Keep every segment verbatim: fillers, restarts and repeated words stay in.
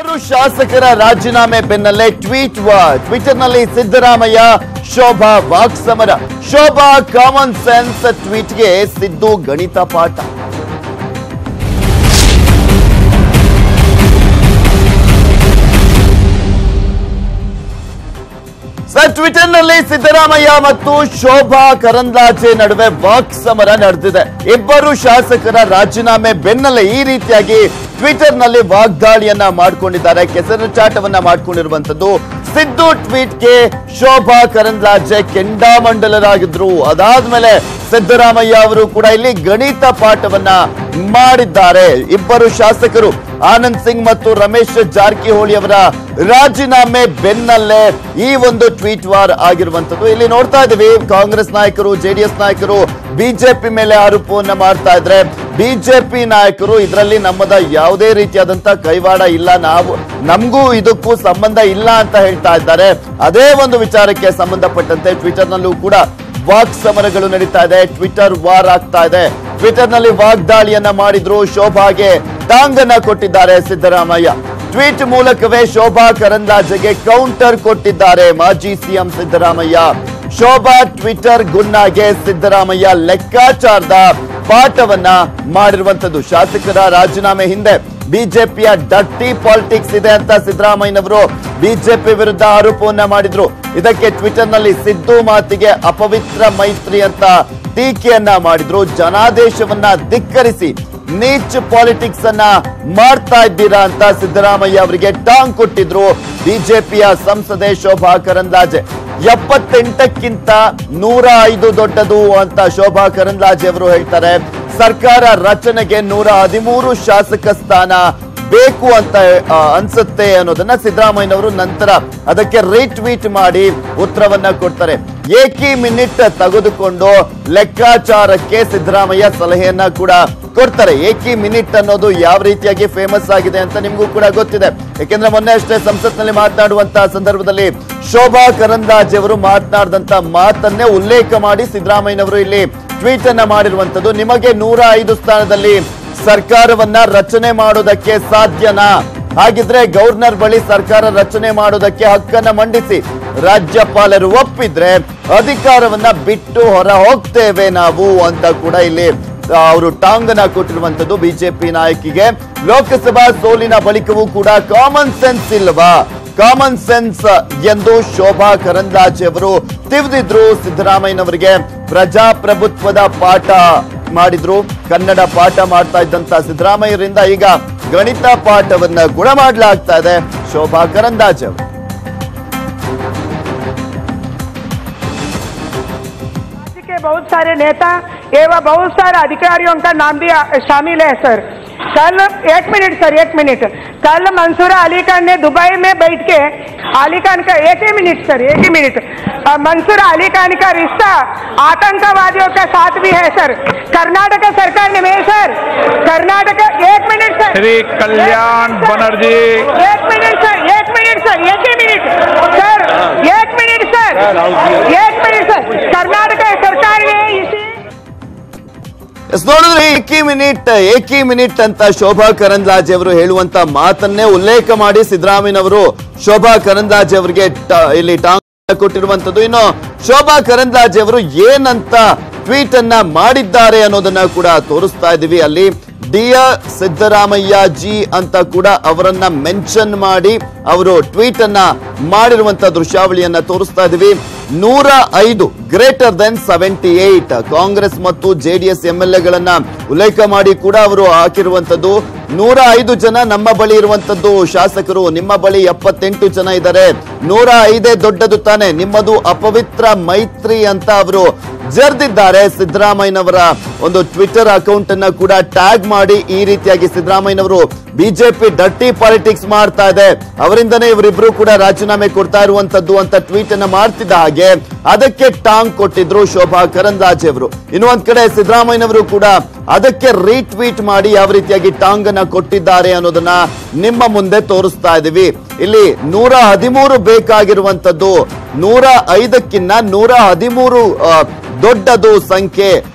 ಇಬ್ಬರು ಶಾಸಕರ ರಾಜೀನಾಮೆ ಬೆನ್ನಲ್ಲೇ ಟ್ವೀಟ್ ವಾರ್. ಟ್ವಿಟರ್ನಲ್ಲಿ ಸಿದ್ದರಾಮಯ್ಯ ಶೋಭಾ ವಾಕ್ಸಮರ. ಶೋಭಾ ಕಾಮನ್ ಸೆನ್ಸ್ ಟ್ವೀಟ್ಗೆ ಸಿದ್ದು ಗಣಿತ ಪಾಠ. ಸರ್, ಟ್ವಿಟರ್ನಲ್ಲಿ ಸಿದ್ದರಾಮಯ್ಯ ಮತ್ತು ಶೋಭಾ ಕರಂದ್ಲಾಜೆ ನಡುವೆ ವಾಕ್ ಸಮರ ನಡೆದಿದೆ. ಇಬ್ಬರು ಶಾಸಕರ ರಾಜೀನಾಮೆ ಬೆನ್ನಲ್ಲೇ ಈ ರೀತಿಯಾಗಿ ಟ್ವಿಟರ್ನಲ್ಲಿ ವಾಗ್ದಾಳಿಯನ್ನ ಮಾಡಿಕೊಂಡಿದ್ದಾರೆ, ಕೆಸರುಚಾಟವನ್ನ ಮಾಡಿಕೊಂಡಿರುವಂತದ್ದು. ಸಿದ್ದು ಟ್ವೀಟ್ಗೆ ಶೋಭಾ ಕರಂದ್ಲಾಜೆ ಕೆಂಡಾಮಂಡಲರಾಗಿದ್ರು. ಅದಾದ್ಮೇಲೆ ಸಿದ್ದರಾಮಯ್ಯ ಅವರು ಕೂಡ ಇಲ್ಲಿ ಗಣಿತ ಪಾಠವನ್ನ ಮಾಡಿದ್ದಾರೆ. ಇಬ್ಬರು ಶಾಸಕರು ಆನಂದ್ ಸಿಂಗ್ ಮತ್ತು ರಮೇಶ್ ಜಾರಕಿಹೊಳಿ ಅವರ ರಾಜೀನಾಮೆ ಬೆನ್ನಲ್ಲೇ ಈ ಒಂದು ಟ್ವೀಟ್ ವಾರ್ ಆಗಿರುವಂತದ್ದು. ಇಲ್ಲಿ ನೋಡ್ತಾ ಇದ್ದೀವಿ, ಕಾಂಗ್ರೆಸ್ ನಾಯಕರು, ಜೆಡಿಎಸ್ ನಾಯಕರು ಬಿಜೆಪಿ ಮೇಲೆ ಆರೋಪವನ್ನ ಮಾಡ್ತಾ ಇದ್ರೆ, ಬಿಜೆಪಿ ನಾಯಕರು ಇದರಲ್ಲಿ ನಮ್ಮದ ಯಾವುದೇ ರೀತಿಯಾದಂತ ಕೈವಾಡ ಇಲ್ಲ, ನಾವು ನಮಗೂ ಇದಕ್ಕೂ ಸಂಬಂಧ ಇಲ್ಲ ಅಂತ ಹೇಳ್ತಾ ಇದ್ದಾರೆ. ಅದೇ ಒಂದು ವಿಚಾರಕ್ಕೆ ಸಂಬಂಧಪಟ್ಟಂತೆ ಟ್ವಿಟರ್ ನಲ್ಲೂ ಕೂಡ ವಾಕ್ ಸಮರಗಳು ನಡೀತಾ ಇದೆ, ಟ್ವಿಟರ್ ವಾರ್ ಆಗ್ತಾ ಇದೆ. ಟ್ವಿಟರ್ ನಲ್ಲಿ ವಾಗ್ದಾಳಿಯನ್ನ ಮಾಡಿದ್ರು, ಶೋಭಾಗೆ ಟಾಂಗನ್ನ ಕೊಟ್ಟಿದ್ದಾರೆ ಸಿದ್ದರಾಮಯ್ಯ. ಟ್ವೀಟ್ ಮೂಲಕವೇ ಶೋಭಾ ಕರಂದ್ಲಾಜೆಗೆ ಕೌಂಟರ್ ಕೊಟ್ಟಿದ್ದಾರೆ ಮಾಜಿ ಸಿಎಂ ಸಿದ್ದರಾಮಯ್ಯ. ಶೋಭಾ ಟ್ವಿಟರ್ ಗುನ್ನಾಗೆ ಸಿದ್ದರಾಮಯ್ಯ ಲೆಕ್ಕಾಚಾರದ ಪಾಠವನ್ನ ಮಾಡಿರುವಂತದ್ದು. ಶಾಸಕರ ರಾಜೀನಾಮೆ ಹಿಂದೆ ಬಿಜೆಪಿಯ ಡರ್ಟಿ ಪಾಲಿಟಿಕ್ಸ್ ಇದೆ ಅಂತ ಸಿದ್ದರಾಮಯ್ಯನವರು ಬಿಜೆಪಿ ವಿರುದ್ಧ ಆರೋಪವನ್ನ ಮಾಡಿದ್ರು. ಇದಕ್ಕೆ ಟ್ವಿಟರ್ ನಲ್ಲಿ ಸಿದ್ದು ಮಾತಿಗೆ ಅಪವಿತ್ರ ಮೈತ್ರಿ ಅಂತ ಟೀಕೆಯನ್ನ ಮಾಡಿದ್ರು. ಜನಾದೇಶವನ್ನ ಧಿಕ್ಕರಿಸಿ ನೀಚ್ ಪಾಲಿಟಿಕ್ಸ್ ಅನ್ನ ಮಾಡ್ತಾ ಇದ್ದೀರಾ ಅಂತ ಸಿದ್ದರಾಮಯ್ಯ ಅವರಿಗೆ ಟಾಂಗ್ ಕೊಟ್ಟಿದ್ರು ಬಿಜೆಪಿಯ ಸಂಸದೆ ಶೋಭಾ ಕರಂದ್ಲಾಜೆ. ಎಪ್ಪತ್ತೆಂಟಕ್ಕಿಂತ ನೂರ ಐದು ದೊಡ್ಡದು ಅಂತ ಶೋಭಾ ಕರಂದ್ಲಾಜೆ ಅವರು ಹೇಳ್ತಾರೆ. ಸರ್ಕಾರ ರಚನೆಗೆ ನೂರ ಹದಿಮೂರು ಶಾಸಕ ಸ್ಥಾನ ಬೇಕು ಅಂತ ಅನ್ಸುತ್ತೆ ಅನ್ನೋದನ್ನ ಸಿದ್ದರಾಮಯ್ಯನವರು ನಂತರ ಅದಕ್ಕೆ ರೀಟ್ವೀಟ್ ಮಾಡಿ ಉತ್ತರವನ್ನ ಕೊಡ್ತಾರೆ. ಏಕಿ ಮಿನಿಟ್ ತೆಗೆದುಕೊಂಡು ಲೆಕ್ಕಾಚಾರಕ್ಕೆ ಸಿದ್ದರಾಮಯ್ಯ ಸಲಹೆಯನ್ನ ಕೂಡ ಕೊಡ್ತಾರೆ. ಏಕಿ ಮಿನಿಟ್ ಅನ್ನೋದು ಯಾವ ರೀತಿಯಾಗಿ ಫೇಮಸ್ ಆಗಿದೆ ಅಂತ ನಿಮ್ಗೂ ಕೂಡ ಗೊತ್ತಿದೆ. ಯಾಕೆಂದ್ರೆ ಮೊನ್ನೆ ಅಷ್ಟೇ ಸಂಸತ್ನಲ್ಲಿ ಮಾತನಾಡುವಂತಹ ಸಂದರ್ಭದಲ್ಲಿ ಶೋಭಾ ಕರಂದ್ಲಾಜೆ ಅವರು ಮಾತನಾಡಿದಂತ ಮಾತನ್ನೇ ಉಲ್ಲೇಖ ಮಾಡಿ ಸಿದ್ದರಾಮಯ್ಯನವರು ಇಲ್ಲಿ ಟ್ವೀಟ್ ಅನ್ನ ಮಾಡಿರುವಂತದ್ದು. ನಿಮಗೆ ನೂರ ಐದು ಸ್ಥಾನದಲ್ಲಿ ಸರ್ಕಾರವನ್ನ ರಚನೆ ಮಾಡೋದಕ್ಕೆ ಸಾಧ್ಯನಾ? ಹಾಗಿದ್ರೆ ಗವರ್ನರ್ ಬಳಿ ಸರ್ಕಾರ ರಚನೆ ಮಾಡೋದಕ್ಕೆ ಹಕ್ಕನ್ನ ಮಂಡಿಸಿ. ರಾಜ್ಯಪಾಲರು ಒಪ್ಪಿದ್ರೆ ಅಧಿಕಾರವನ್ನ ಬಿಟ್ಟು ಹೊರ ಹೋಗ್ತೇವೆ ನಾವು ಅಂತ ಕೂಡ ಇಲ್ಲಿ ಅವರು ಟಾಂಗನ ಕೊಟ್ಟಿರುವಂತದ್ದು ಬಿಜೆಪಿ ನಾಯಕಿಗೆ. ಲೋಕಸಭಾ ಸೋಲಿನ ಬಳಿಕವೂ ಕೂಡ ಕಾಮನ್ ಸೆನ್ಸ್ ಇಲ್ವಾ? ಕಾಮನ್ ಸೆನ್ಸ್ ಎಂದು ಶೋಭಾ ಕರಂದ್ಲಾಜೆ ಅವರು ತಿವಿದಿದ್ರು ಸಿದ್ದರಾಮಯ್ಯನವರಿಗೆ. ಪ್ರಜಾಪ್ರಭುತ್ವದ ಪಾಠ ಮಾಡಿದ್ರು. ಕನ್ನಡ ಪಾಠ ಮಾಡ್ತಾ ಇದ್ದಂತ ಸಿದ್ದರಾಮಯ್ಯರಿಂದ ಈಗ ಗಣಿತ ಪಾಠವನ್ನ ಕೂಡ ಮಾಡಲಾಗ್ತಾ ಇದೆ ಶೋಭಾ ಕರಂದ್ಲಾಜೆ ಅವರು. बहुत सारे नेता एवं बहुत सारे अधिकारियों का नाम भी शामिल है सर. कल एक मिनट सर एक मिनट कल मंसूर अली खान ने दुबई में बैठ के अली खान का एक ही मिनट सर एक ही मिनट मंसूर अली खान का रिश्ता आतंकवादियों का साथ भी है सर. कर्नाटक सरकार ने में सर कर्नाटक एक मिनट सर श्री कल्याण बनर्जी एक मिनट सर एक मिनट सर एक ही मिनट सर एक मिनट सर एक मिनट सर कर्नाटक सरकार ने इसी ನೋಡಿದ್ರೆ ಏಕಿ ಮಿನಿಟ್ ಏಕಿ ಮಿನಿಟ್ ಅಂತ ಶೋಭಾ ಕರಂದ್ಲಾಜೆ ಅವರು ಹೇಳುವಂತ ಮಾತನ್ನೇ ಉಲ್ಲೇಖ ಮಾಡಿ ಸಿದ್ದರಾಮಯ್ಯನವರು ಶೋಭಾ ಕರಂದ್ಲಾಜೆ ಅವರಿಗೆ ಇಲ್ಲಿ ಟಾಂಗ್ ಕೊಟ್ಟಿರುವಂತದ್ದು. ಇನ್ನು ಶೋಭಾ ಕರಂದ್ಲಾಜೆ ಅವರು ಏನಂತ ಟ್ವೀಟ್ ಅನ್ನ ಮಾಡಿದ್ದಾರೆ ಅನ್ನೋದನ್ನ ಕೂಡ ತೋರಿಸ್ತಾ ಇದೀವಿ. ಅಲ್ಲಿ ಡಿಯರ್ ಸಿದ್ದರಾಮಯ್ಯ ಜಿ ಅಂತ ಕೂಡ ಅವರನ್ನ ಮೆನ್ಷನ್ ಮಾಡಿ ಅವರು ಟ್ವೀಟ್ ಅನ್ನ ಮಾಡಿರುವಂತ ದೃಶ್ಯಾವಳಿಯನ್ನ ತೋರಿಸ್ತಾ ಇದೀವಿ. ನೂರ ಐದು greater than seventy eight Congress ಮತ್ತು ಜೆಡಿಎಸ್ ಎಂ ಎಲ್ ಎಗಳನ್ನ ಉಲ್ಲೇಖ ಮಾಡಿ ಕೂಡ ಅವರು ಹಾಕಿರುವಂತದ್ದು. ನೂರ ಐದು ಜನ ನಮ್ಮ ಬಳಿ ಇರುವಂತದ್ದು ಶಾಸಕರು, ನಿಮ್ಮ ಬಳಿ ಎಪ್ಪತ್ತೆಂಟು ಜನ ಇದ್ದಾರೆ, ನೂರ ಐದೇ ದೊಡ್ಡದು ತಾನೆ, ನಿಮ್ಮದು ಅಪವಿತ್ರ ಮೈತ್ರಿ ಅಂತ ಅವರು ಜರ್ದಿದ್ದಾರೆ. ಸಿದ್ದರಾಮಯ್ಯನವರ ಒಂದು ಟ್ವಿಟರ್ ಅಕೌಂಟ್ ಅನ್ನ ಕೂಡ ಟ್ಯಾಗ್ ಮಾಡಿ ಈ ರೀತಿಯಾಗಿ ಸಿದ್ದರಾಮಯ್ಯನವರು ಬಿಜೆಪಿ ಡರ್ಟಿ ಪಾಲಿಟಿಕ್ಸ್ ಮಾಡ್ತಾ ಇದೆ, ಅವರಿಂದನೇ ಇವರಿಬ್ರು ಕೂಡ ರಾಜೀನಾಮೆ ಕೊಡ್ತಾ ಇರುವಂತದ್ದು ಅಂತ ಟ್ವೀಟ್ ಅನ್ನ ಮಾಡ್ತಿದ್ದ ಹಾಗೆ ಅದಕ್ಕೆ ಟಾಂಗ್ ಕೊಟ್ಟಿದ್ರು ಶೋಭಾ ಕರಂದ್ಲಾಜೆ ಅವರು. ಇನ್ನು ಒಂದ್ ಕಡೆ ಸಿದ್ದರಾಮಯ್ಯನವರು ಕೂಡ ಅದಕ್ಕೆ ರೀಟ್ವೀಟ್ ಮಾಡಿ ಯಾವ ರೀತಿಯಾಗಿ ಟಾಂಗ್ ಅನ್ನ ಕೊಟ್ಟಿದ್ದಾರೆ ಅನ್ನೋದನ್ನ ನಿಮ್ಮ ಮುಂದೆ ತೋರಿಸ್ತಾ ಇದೀವಿ. ಇಲ್ಲಿ ನೂರ ಹದಿಮೂರು ಬೇಕಾಗಿರುವಂತದ್ದು ನೂರ ಐದಕ್ಕಿನ್ನ ನೂರ ಹದಿಮೂರು ದೊಡ್ಡದು ಸಂಖ್ಯೆ.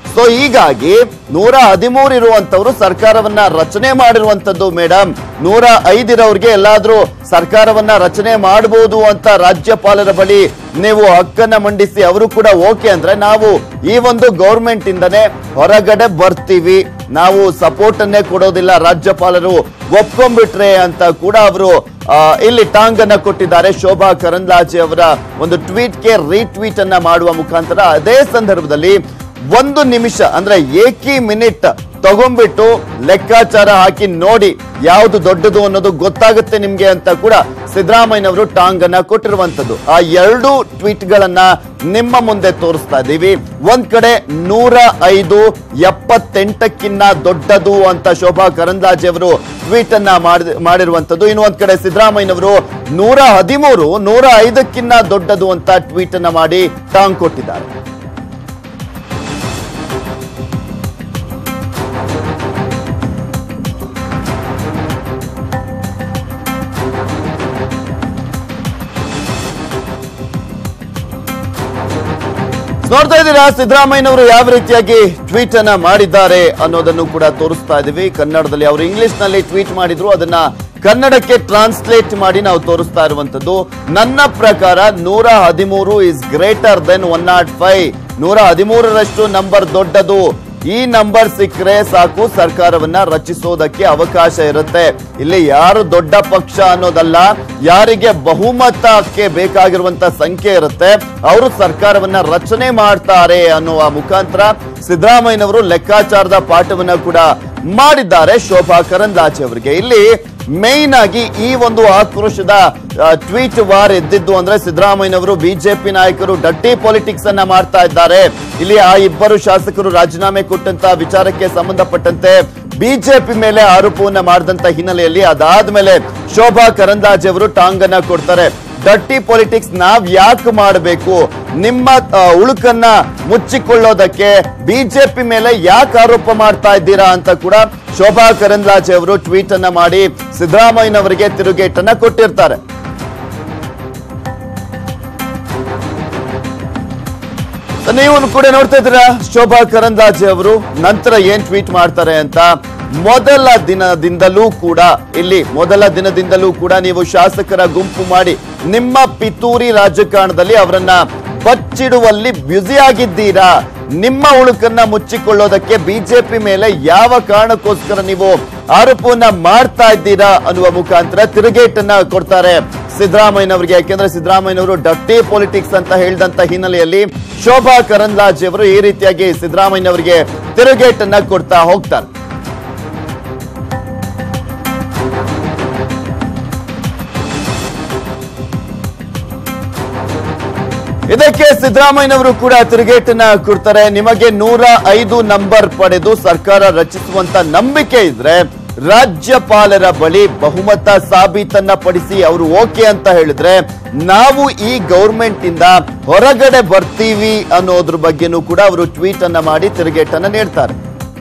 ಸೊ ಹೀಗಾಗಿ ನೂರ ಹದಿಮೂರು ಇರುವಂತವ್ರು ಸರ್ಕಾರವನ್ನ ರಚನೆ ಮಾಡಿರುವಂತದ್ದು ಮೇಡಮ್. ನೂರ ಐದಿರೋರ್ಗೆ ಎಲ್ಲಾದ್ರೂ ಸರ್ಕಾರವನ್ನ ರಚನೆ ಮಾಡಬಹುದು ಅಂತ ರಾಜ್ಯಪಾಲರ ಬಳಿ ನೀವು ಹಕ್ಕನ್ನ ಮಂಡಿಸಿ ಅವರು ಕೂಡ ಓಕೆ ಅಂದ್ರೆ ನಾವು ಈ ಒಂದು ಗೌರ್ಮೆಂಟ್ ಇಂದನೇ ಹೊರಗಡೆ ಬರ್ತೀವಿ, ನಾವು ಸಪೋರ್ಟ್ ಅನ್ನೇ ಕೊಡೋದಿಲ್ಲ, ರಾಜ್ಯಪಾಲರು ಒಪ್ಕೊಂಡ್ಬಿಟ್ರೆ ಅಂತ ಕೂಡ ಅವರು ಇಲ್ಲಿ ಟಾಂಗ್ ಅನ್ನ ಕೊಟ್ಟಿದ್ದಾರೆ. ಶೋಭಾ ಕರಂದ್ಲಾಜೆ ಅವರ ಒಂದು ಟ್ವೀಟ್ಗೆ ರೀಟ್ವೀಟ್ ಅನ್ನ ಮಾಡುವ ಮುಖಾಂತರ ಅದೇ ಸಂದರ್ಭದಲ್ಲಿ ಒಂದು ನಿಮಿಷ ಅಂದ್ರೆ ಏಕಿ ಮಿನಿಟ್ ತಗೊಂಡ್ಬಿಟ್ಟು ಲೆಕ್ಕಾಚಾರ ಹಾಕಿ ನೋಡಿ ಯಾವುದು ದೊಡ್ಡದು ಅನ್ನೋದು ಗೊತ್ತಾಗುತ್ತೆ ನಿಮ್ಗೆ ಅಂತ ಕೂಡ ಸಿದ್ದರಾಮಯ್ಯನವರು ಟಾಂಗ್ ಅನ್ನ ಕೊಟ್ಟಿರುವಂತದ್ದು. ಆ ಎರಡು ಟ್ವೀಟ್ ಗಳನ್ನ ನಿಮ್ಮ ಮುಂದೆ ತೋರಿಸ್ತಾ ಇದ್ದೀವಿ. ಒಂದ್ ಕಡೆ ನೂರ ಐದು ಎಪ್ಪತ್ತೆಂಟಕ್ಕಿನ್ನ ದೊಡ್ಡದು ಅಂತ ಶೋಭಾ ಕರಂದ್ಲಾಜೆ ಅವರು ಟ್ವೀಟ್ ಅನ್ನ ಮಾಡಿರುವಂತದ್ದು. ಇನ್ನು ಒಂದ್ ಕಡೆ ಸಿದ್ದರಾಮಯ್ಯನವರು ನೂರ ಹದಿಮೂರು ನೂರ ಐದಕ್ಕಿನ್ನ ದೊಡ್ಡದು ಅಂತ ಟ್ವೀಟ್ ಅನ್ನ ಮಾಡಿ ಟಾಂಗ್ ಕೊಟ್ಟಿದ್ದಾರೆ. ನೋಡ್ತಾ ಇದ್ದೀರಾ ಸಿದ್ದರಾಮಯ್ಯನವರು ಯಾವ ರೀತಿಯಾಗಿ ಟ್ವೀಟ್ ಅನ್ನ ಮಾಡಿದ್ದಾರೆ ಅನ್ನೋದನ್ನು ಕೂಡ ತೋರಿಸ್ತಾ ಇದೀವಿ. ಕನ್ನಡದಲ್ಲಿ ಅವರು ಇಂಗ್ಲಿಷ್ ನಲ್ಲಿ ಟ್ವೀಟ್ ಮಾಡಿದ್ರು, ಅದನ್ನ ಕನ್ನಡಕ್ಕೆ ಟ್ರಾನ್ಸ್ಲೇಟ್ ಮಾಡಿ ನಾವು ತೋರಿಸ್ತಾ ಇರುವಂತದ್ದು. ನನ್ನ ಪ್ರಕಾರ ನೂರ ಹದಿಮೂರು is greater than one nought five. ನೂರ ಹದಿಮೂರರಷ್ಟು ನಂಬರ್ ದೊಡ್ಡದು. ಈ ನಂಬರ್ ಸಿಕ್ಕರೆ ಸಾಕು ಸರ್ಕಾರವನ್ನ ರಚಿಸೋದಕ್ಕೆ ಅವಕಾಶ ಇರುತ್ತೆ. ಇಲ್ಲಿ ಯಾರು ದೊಡ್ಡ ಪಕ್ಷ ಅನ್ನೋದಲ್ಲ, ಯಾರಿಗೆ ಬಹುಮತಕ್ಕೆ ಬೇಕಾಗಿರುವಂತ ಸಂಖ್ಯೆ ಇರುತ್ತೆ ಅವರು ಸರ್ಕಾರವನ್ನ ರಚನೆ ಮಾಡ್ತಾರೆ ಅನ್ನುವ ಮುಖಾಂತರ ಸಿದ್ದರಾಮಯ್ಯನವರು ಲೆಕ್ಕಾಚಾರದ ಪಾಠವನ್ನ ಕೂಡ ಮಾಡಿದ್ದಾರೆ ಶೋಭಾ ಕರಂದ್ಲಾಜೆ ಅವರಿಗೆ. ಇಲ್ಲಿ ಮೇನ್ ಆಗಿ ಈ ಒಂದು ಆಕ್ರೋಶದ ಟ್ವೀಟ್ ವಾರ್ ಎದ್ದಿದ್ದು ಅಂದ್ರೆ ಸಿದ್ದರಾಮಯ್ಯನವರು ಬಿಜೆಪಿ ನಾಯಕರು ಡರ್ಟಿ ಪಾಲಿಟಿಕ್ಸ್ ಅನ್ನ ಮಾಡ್ತಾ ಇದ್ದಾರೆ. ಇಲ್ಲಿ ಆ ಇಬ್ಬರು ಶಾಸಕರು ರಾಜೀನಾಮೆ ಕೊಟ್ಟಂತ ವಿಚಾರಕ್ಕೆ ಸಂಬಂಧಪಟ್ಟಂತೆ ಬಿಜೆಪಿ ಮೇಲೆ ಆರೋಪವನ್ನ ಮಾಡಿದಂತ ಹಿನ್ನೆಲೆಯಲ್ಲಿ ಅದಾದ್ಮೇಲೆ ಶೋಭಾ ಕರಂದ್ಲಾಜೆ ಅವರು ಟಾಂಗ್ ಅನ್ನ ಕೊಡ್ತಾರೆ. ಡರ್ಟಿ ಪಾಲಿಟಿಕ್ಸ್ ನಾವ್ ಯಾಕೆ ಮಾಡಬೇಕು, ನಿಮ್ಮ ಉಳುಕನ್ನ ಮುಚ್ಚಿಕೊಳ್ಳೋದಕ್ಕೆ ಬಿಜೆಪಿ ಮೇಲೆ ಯಾಕೆ ಆರೋಪ ಮಾಡ್ತಾ ಇದ್ದೀರಾ ಅಂತ ಕೂಡ ಶೋಭಾ ಕರಂದ್ಲಾಜೆ ಅವರು ಟ್ವೀಟ್ ಅನ್ನ ಮಾಡಿ ಸಿದ್ದರಾಮಯ್ಯನವರಿಗೆ ತಿರುಗೇಟನ್ನ ಕೊಟ್ಟಿರ್ತಾರೆ. ನೀವು ಕೂಡ ನೋಡ್ತಾ ಇದ್ದೀರಾ ಶೋಭಾ ಕರಂದ್ಲಾಜೆ ಅವರು ನಂತರ ಏನ್ ಟ್ವೀಟ್ ಮಾಡ್ತಾರೆ ಅಂತ. ಮೊದಲ ದಿನದಿಂದಲೂ ಕೂಡ ಇಲ್ಲಿ ಮೊದಲ ದಿನದಿಂದಲೂ ಕೂಡ ನೀವು ಶಾಸಕರ ಗುಂಪು ಮಾಡಿ ನಿಮ್ಮ ಪಿತೂರಿ ರಾಜಕಾರಣದಲ್ಲಿ ಅವರನ್ನ ಬಚ್ಚಿಡುವಲ್ಲಿ ಬ್ಯುಸಿ ಆಗಿದ್ದೀರಾ. ನಿಮ್ಮ ಉಳುಕನ್ನ ಮುಚ್ಚಿಕೊಳ್ಳೋದಕ್ಕೆ ಬಿಜೆಪಿ ಮೇಲೆ ಯಾವ ಕಾರಣಕ್ಕೋಸ್ಕರ ನೀವು ಆರೋಪವನ್ನ ಮಾಡ್ತಾ ಇದ್ದೀರಾ ಅನ್ನುವ ಮುಖಾಂತರ ತಿರುಗೇಟನ್ನ ಕೊಡ್ತಾರೆ ಸಿದ್ದರಾಮಯ್ಯನವರಿಗೆ. ಯಾಕೆಂದ್ರೆ ಸಿದ್ದರಾಮಯ್ಯನವರು ಡರ್ಟಿ ಪಾಲಿಟಿಕ್ಸ್ ಅಂತ ಹೇಳಿದಂತ ಹಿನ್ನೆಲೆಯಲ್ಲಿ ಶೋಭಾ ಕರಂದ್ಲಾಜೆ ಅವರು ಈ ರೀತಿಯಾಗಿ ಸಿದ್ದರಾಮಯ್ಯನವರಿಗೆ ತಿರುಗೇಟನ್ನ ಕೊಡ್ತಾ ಹೋಗ್ತಾರೆ. ಇದಕ್ಕೆ ಸಿದ್ದರಾಮಯ್ಯನವರು ಕೂಡ ತಿರುಗೇಟನ್ನ ಕೊಡ್ತಾರೆ. ನಿಮಗೆ ನೂರ ಐದು ನಂಬರ್ ಪಡೆದು ಸರ್ಕಾರ ರಚಿಸುವಂತ ನಂಬಿಕೆ ಇದ್ರೆ ರಾಜ್ಯಪಾಲರ ಬಳಿ ಬಹುಮತ ಸಾಬೀತನ್ನ ಪಡಿಸಿ ಅವರು ಓಕೆ ಅಂತ ಹೇಳಿದ್ರೆ ನಾವು ಈ ಗೌರ್ಮೆಂಟ್ ಇಂದ ಹೊರಗಡೆ ಬರ್ತೀವಿ ಅನ್ನೋದ್ರ ಬಗ್ಗೆನೂ ಕೂಡ ಅವರು ಟ್ವೀಟ್ ಅನ್ನ ಮಾಡಿ ತಿರುಗೇಟನ್ನ ನೀಡ್ತಾರೆ.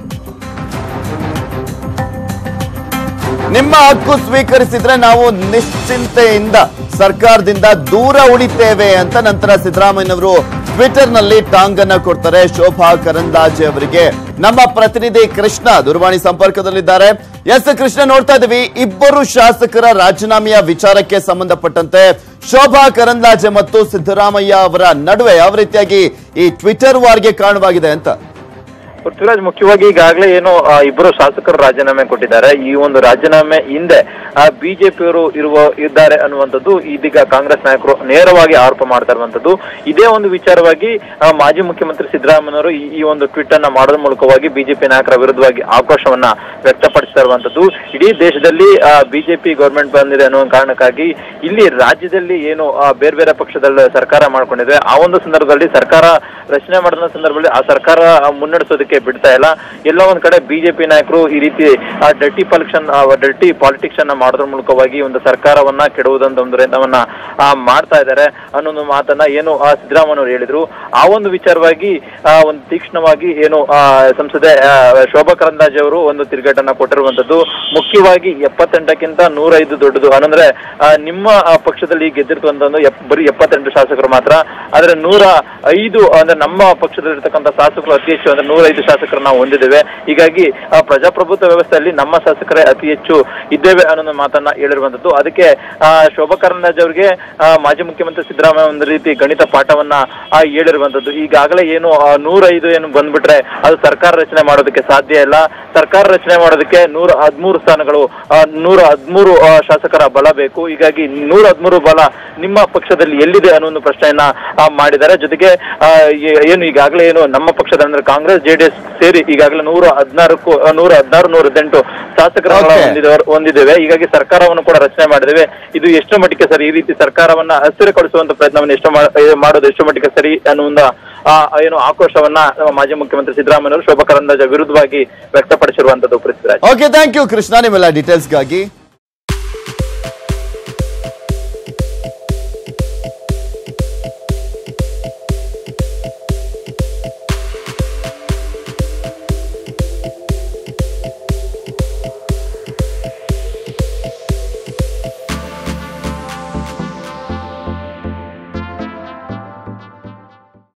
ನಿಮ್ಮ ಹಕ್ಕು ಸ್ವೀಕರಿಸಿದ್ರೆ ನಾವು ನಿಶ್ಚಿಂತೆಯಿಂದ ಸರ್ಕಾರದಿಂದ ದೂರ ಉಳಿತೇವೆ ಅಂತ ನಂತರ ಸಿದ್ದರಾಮಯ್ಯನವರು ಟ್ವಿಟರ್ ನಲ್ಲಿ ಟಾಂಗ್ ಅನ್ನ ಕೊಡ್ತಾರೆ ಶೋಭಾ ಕರಂದ್ಲಾಜೆ ಅವರಿಗೆ. ನಮ್ಮ ಪ್ರತಿನಿಧಿ ಕೃಷ್ಣ ದೂರವಾಣಿ ಸಂಪರ್ಕದಲ್ಲಿದ್ದಾರೆ. ಎಸ್ ಕೃಷ್ಣ, ನೋಡ್ತಾ ಇದೀವಿ ಇಬ್ಬರು ಶಾಸಕರ ರಾಜೀನಾಮೆಯ ವಿಚಾರಕ್ಕೆ ಸಂಬಂಧಪಟ್ಟಂತೆ ಶೋಭಾ ಕರಂದ್ಲಾಜೆ ಮತ್ತು ಸಿದ್ದರಾಮಯ್ಯ ಅವರ ನಡುವೆ ಯಾವ ರೀತಿಯಾಗಿ ಈ ಟ್ವಿಟರ್ ವಾರ್ಗೆ ಕಾರಣವಾಗಿದೆ ಅಂತ. ಪೃಥ್ವಿರಾಜ್, ಮುಖ್ಯವಾಗಿ ಈಗಾಗಲೇ ಏನು ಇಬ್ಬರು ಶಾಸಕರು ರಾಜೀನಾಮೆ ಕೊಟ್ಟಿದ್ದಾರೆ. ಈ ಒಂದು ರಾಜೀನಾಮೆ ಹಿಂದೆ ಬಿಜೆಪಿಯವರು ಇರುವ ಇದ್ದಾರೆ ಅನ್ನುವಂಥದ್ದು ಇದೀಗ ಕಾಂಗ್ರೆಸ್ ನಾಯಕರು ನೇರವಾಗಿ ಆರೋಪ ಮಾಡ್ತಾ ಇರುವಂತದ್ದು. ಇದೇ ಒಂದು ವಿಚಾರವಾಗಿ ಮಾಜಿ ಮುಖ್ಯಮಂತ್ರಿ ಸಿದ್ದರಾಮಯ್ಯವರು ಈ ಒಂದು ಟ್ವೀಟ್ ಅನ್ನ ಮಾಡೋದ್ರ ಮೂಲಕವಾಗಿ ಬಿಜೆಪಿ ನಾಯಕರ ವಿರುದ್ಧವಾಗಿ ಆಕ್ರೋಶವನ್ನ ವ್ಯಕ್ತಪಡಿಸ್ತಾ ಇರುವಂತದ್ದು. ಇಡೀ ದೇಶದಲ್ಲಿ ಬಿಜೆಪಿ ಗೌರ್ಮೆಂಟ್ ಬಂದಿದೆ ಅನ್ನುವ ಕಾರಣಕ್ಕಾಗಿ ಇಲ್ಲಿ ರಾಜ್ಯದಲ್ಲಿ ಏನು ಬೇರೆ ಬೇರೆ ಪಕ್ಷದಲ್ಲಿ ಸರ್ಕಾರ ಮಾಡ್ಕೊಂಡಿದೆ, ಆ ಒಂದು ಸಂದರ್ಭದಲ್ಲಿ ಸರ್ಕಾರ ರಚನೆ ಮಾಡಿದ ಸಂದರ್ಭದಲ್ಲಿ ಆ ಸರ್ಕಾರ ಮುನ್ನಡೆಸೋದಕ್ಕೆ ಬಿಡ್ತಾ ಇಲ್ಲ. ಎಲ್ಲ ಒಂದ್ ಕಡೆ ಬಿಜೆಪಿ ನಾಯಕರು ಈ ರೀತಿ ಡರ್ಟಿ ಪಾಲಿಟಿಕ್ಸ್ ಡರ್ಟಿ ಪಾಲಿಟಿಕ್ಸ್ ಅನ್ನ ಮಾಡೋದ್ರ ಮೂಲಕವಾಗಿ ಒಂದು ಸರ್ಕಾರವನ್ನ ಕೆಡುವುದಂತ ಒಂದು ರೇತವನ್ನ ಮಾಡ್ತಾ ಇದ್ದಾರೆ ಅನ್ನೊಂದು ಮಾತನ್ನ ಏನು ಸಿದ್ದರಾಮಯ್ಯವರು ಹೇಳಿದ್ರು. ಆ ಒಂದು ವಿಚಾರವಾಗಿ ಒಂದು ತೀಕ್ಷ್ಣವಾಗಿ ಏನು ಸಂಸದೆ ಶೋಭಾ ಕರಂದ್ಲಾಜೆ ಅವರು ಒಂದು ತಿರುಗೇಟನ್ನ ಕೊಟ್ಟಿರುವಂತದ್ದು. ಮುಖ್ಯವಾಗಿ ಎಪ್ಪತ್ತೆಂಟಕ್ಕಿಂತ ನೂರ ಐದು ದೊಡ್ಡದು ಅಂದ್ರೆ ನಿಮ್ಮ ಪಕ್ಷದಲ್ಲಿ ಗೆದ್ದಿರ್ತಕ್ಕಂಥ ಬರೀ ಎಪ್ಪತ್ತೆಂಟು ಶಾಸಕರು ಮಾತ್ರ, ಆದ್ರೆ ನೂರ ಐದು ಅಂದ್ರೆ ನಮ್ಮ ಪಕ್ಷದಲ್ಲಿರ್ತಕ್ಕಂಥ ಶಾಸಕರು ಅತಿ ಹೆಚ್ಚು ಅಂದ್ರೆ ನೂರ ಐದು ಹೆಚ್ಚು ಶಾಸಕರನ್ನ ಹೊಂದಿದ್ದೇವೆ. ಹೀಗಾಗಿ ಪ್ರಜಾಪ್ರಭುತ್ವ ವ್ಯವಸ್ಥೆಯಲ್ಲಿ ನಮ್ಮ ಶಾಸಕರೇ ಅತಿ ಹೆಚ್ಚು ಇದ್ದೇವೆ ಅನ್ನೋ ಮಾತನ್ನ ಹೇಳಿರುವಂತದ್ದು. ಅದಕ್ಕೆ ಶೋಭಾ ಕರಂದ್ಲಾಜೆ ಅವರಿಗೆ ಮಾಜಿ ಮುಖ್ಯಮಂತ್ರಿ ಸಿದ್ದರಾಮಯ್ಯ ಒಂದು ರೀತಿ ಗಣಿತ ಪಾಠವನ್ನ ಹೇಳಿರುವಂತದ್ದು. ಈಗಾಗಲೇ ಏನು ನೂರೈದು ಏನು ಬಂದ್ಬಿಟ್ರೆ ಅದು ಸರ್ಕಾರ ರಚನೆ ಮಾಡೋದಕ್ಕೆ ಸಾಧ್ಯ ಇಲ್ಲ. ಸರ್ಕಾರ ರಚನೆ ಮಾಡೋದಕ್ಕೆ ನೂರ ಹದ್ಮೂರು ಸ್ಥಾನಗಳು ನೂರ ಹದ್ಮೂರು ಶಾಸಕರ ಬಲ ಬೇಕು. ಹೀಗಾಗಿ ನೂರ ಹದ್ಮೂರು ಬಲ ನಿಮ್ಮ ಪಕ್ಷದಲ್ಲಿ ಎಲ್ಲಿದೆ ಅನ್ನೋ ಒಂದು ಪ್ರಶ್ನೆಯನ್ನ ಮಾಡಿದ್ದಾರೆ. ಜೊತೆಗೆ ಏನು ಈಗಾಗಲೇ ಏನು ನಮ್ಮ ಪಕ್ಷದ ಅಂದ್ರೆ ಕಾಂಗ್ರೆಸ್ ಜೆಡಿಎಸ್ ಸೇರಿ ಈಗಾಗಲೇ ನೂರ ಹದಿನಾರಕ್ಕೂ ನೂರ ಹದಿನಾರು ನೂರ ಹದಿನೆಂಟು ಶಾಸಕರ ಹೊಂದಿದ್ದೇವೆ. ಹೀಗಾಗಿ ಸರ್ಕಾರವನ್ನು ಕೂಡ ರಚನೆ ಮಾಡಿದ್ದೇವೆ. ಇದು ಎಷ್ಟು ಮಟ್ಟಿಗೆ ಸರಿ, ಈ ರೀತಿ ಸರ್ಕಾರವನ್ನ ಅಸ್ಥಿರಗೊಳಿಸುವಂತ ಪ್ರಯತ್ನವನ್ನು ಎಷ್ಟು ಮಾಡೋದು ಎಷ್ಟು ಮಟ್ಟಿಗೆ ಸರಿ ಅನ್ನುವಂತ ಏನು ಆಕ್ರೋಶವನ್ನ ಮಾಜಿ ಮುಖ್ಯಮಂತ್ರಿ ಸಿದ್ದರಾಮಯ್ಯ ಅವರು ಶೋಭಾ ಕರಂದ್ಲಾಜೆ ವಿರುದ್ಧವಾಗಿ ವ್ಯಕ್ತಪಡಿಸಿರುವಂತದ್ದು. Prithviraj. Okay, thank you Krishna ನಿಮ್ಮೆಲ್ಲ ಡೀಟೇಲ್ಸ್ಗಾಗಿ.